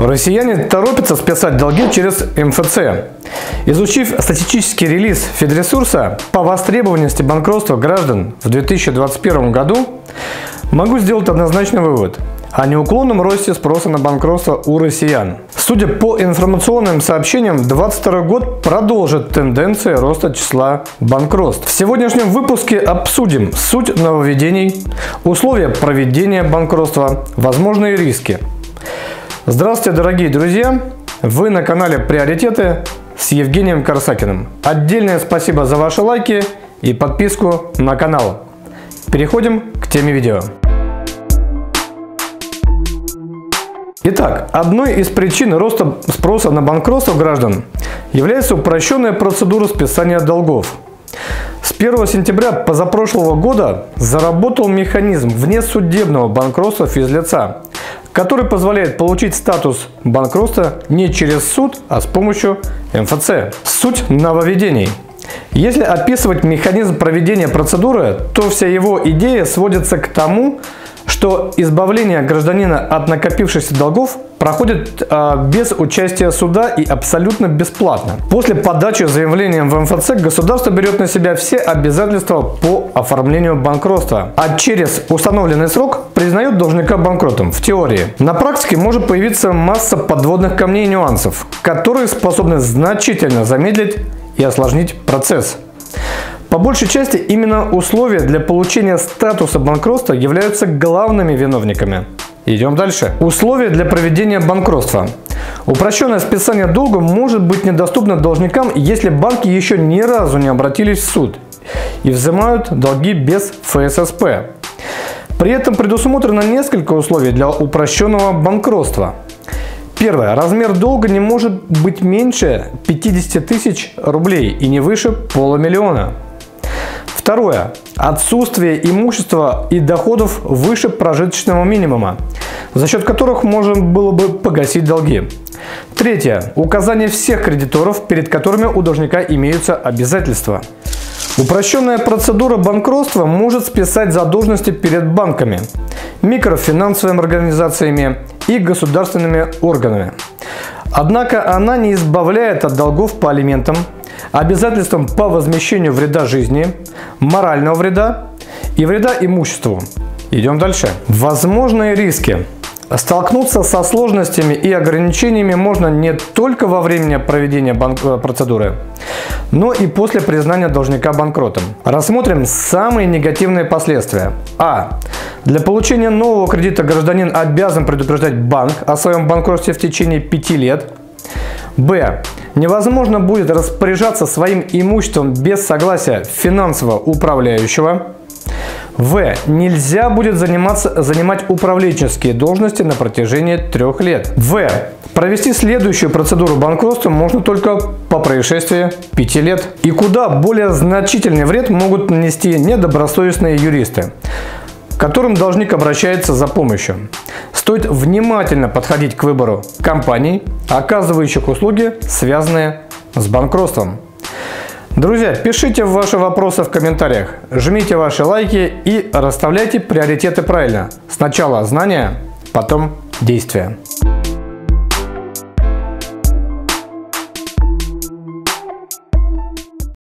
Россияне торопятся списать долги через МФЦ. Изучив статистический релиз Федресурса по востребованности банкротства граждан в 2021 году, могу сделать однозначный вывод о неуклонном росте спроса на банкротство у россиян. Судя по информационным сообщениям, 2022 год продолжит тенденции роста числа банкротств. В сегодняшнем выпуске обсудим суть нововведений, условия проведения банкротства, возможные риски. Здравствуйте, дорогие друзья! Вы на канале «Приоритеты» с Евгением Корсакиным. Отдельное спасибо за ваши лайки и подписку на канал. Переходим к теме видео. Итак, одной из причин роста спроса на банкротство граждан является упрощенная процедура списания долгов. С 1 сентября позапрошлого года заработал механизм внесудебного банкротства физлица, который позволяет получить статус банкротства не через суд, а с помощью МФЦ. Суть нововведений. Если описывать механизм проведения процедуры, то вся его идея сводится к тому, что избавление гражданина от накопившихся долгов проходит без участия суда и абсолютно бесплатно. После подачи заявления в МФЦ государство берет на себя все обязательства по оформлению банкротства, а через установленный срок признает должника банкротом в теории. На практике может появиться масса подводных камней и нюансов, которые способны значительно замедлить и осложнить процесс. По большей части именно условия для получения статуса банкротства являются главными виновниками. Идем дальше. Условия для проведения банкротства. Упрощенное списание долга может быть недоступно должникам, если банки еще ни разу не обратились в суд и взимают долги без ФССП. При этом предусмотрено несколько условий для упрощенного банкротства. Первое. Размер долга не может быть меньше 50 тысяч рублей и не выше $500 000. Второе. Отсутствие имущества и доходов выше прожиточного минимума, за счет которых можно было бы погасить долги. Третье. Указание всех кредиторов, перед которыми у должника имеются обязательства. Упрощенная процедура банкротства может списать задолженности перед банками, микрофинансовыми организациями и государственными органами. Однако она не избавляет от долгов по алиментам, обязательствам по возмещению вреда жизни, морального вреда и вреда имуществу. Идем дальше. Возможные риски. Столкнуться со сложностями и ограничениями можно не только во время проведения процедуры, но и после признания должника банкротом. Рассмотрим самые негативные последствия. А. Для получения нового кредита гражданин обязан предупреждать банк о своем банкротстве в течение 5 лет. Б. Невозможно будет распоряжаться своим имуществом без согласия финансового управляющего. В. Нельзя будет занимать управленческие должности на протяжении 3 лет. В. Провести следующую процедуру банкротства можно только по происшествии 5 лет. И куда более значительный вред могут нанести недобросовестные юристы, к которым должник обращается за помощью. Стоит внимательно подходить к выбору компаний, оказывающих услуги, связанные с банкротством. Друзья, пишите ваши вопросы в комментариях, жмите ваши лайки и расставляйте приоритеты правильно. Сначала знания, потом действия.